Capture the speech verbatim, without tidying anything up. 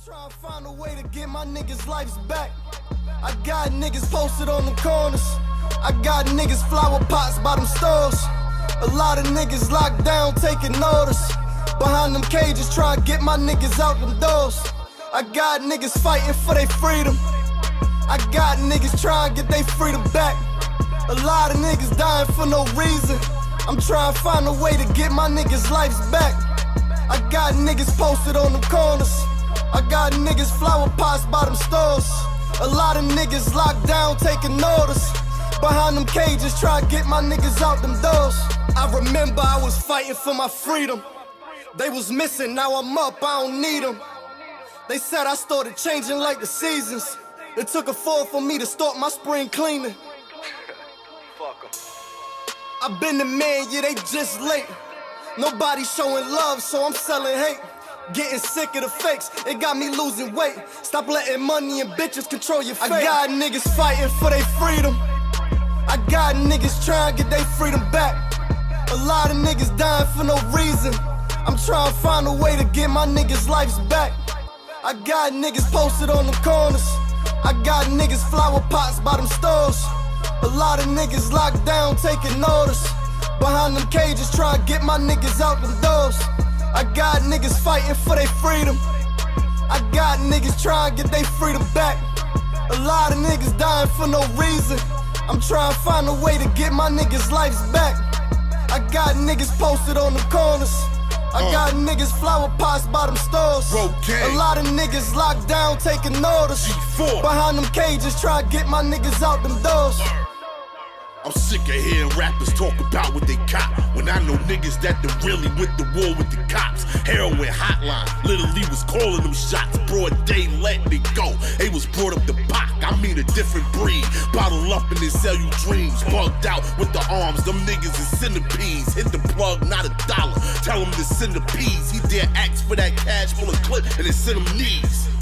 trying to find a way to get my niggas' lives back. I got niggas posted on the corners. I got niggas flower pots by them stores. A lot of niggas locked down taking orders. Behind them cages trying to get my niggas out them doors. I got niggas fighting for their freedom. I got niggas trying to get their freedom back. A lot of niggas dying for no reason. I'm trying to find a way to get my niggas' lives back. I got niggas posted on them corners. I got niggas flower pots by them stores. A lot of niggas locked down taking orders. Behind them cages trying to get my niggas out them doors. I remember I was fighting for my freedom. They was missing, now I'm up, I don't need them. They said I started changing like the seasons. It took a fall for me to start my spring cleaning. Fuck 'em. I've been the man, yeah, they just late. Nobody showing love, so I'm selling hate. Getting sick of the fakes, it got me losing weight. Stop letting money and bitches control your fate. I got niggas fighting for their freedom. I got niggas trying to get their freedom back. A lot of niggas dying for no reason. I'm trying to find a way to get my niggas' lives back. I got niggas posted on the corners. I got niggas flower pots by them stores. A lot of niggas locked down taking orders. Behind them cages trying to get my niggas out them doors. I got niggas fighting for their freedom. I got niggas trying to get their freedom back. A lot of niggas dying for no reason. I'm trying to find a way to get my niggas' lives back. I got niggas posted on the corners. I uh, got niggas flower pots by them stores. Okay. A lot of niggas locked down taking orders. G four. Behind them cages trying to get my niggas out them doors. I'm sick of hearing rappers talk about what they cop, when I know niggas that done really went to war with the cops. Heroin hotline, literally was calling them shots. Broad day letting it go. They was brought up to Pac, I mean a different breed. Bottle up and they sell you dreams. Bugged out with the arms, them niggas is centipedes. Hit the plug, not a dollar. Tell him to send the peas. He dare ask for that cash full of clip and they send him knees.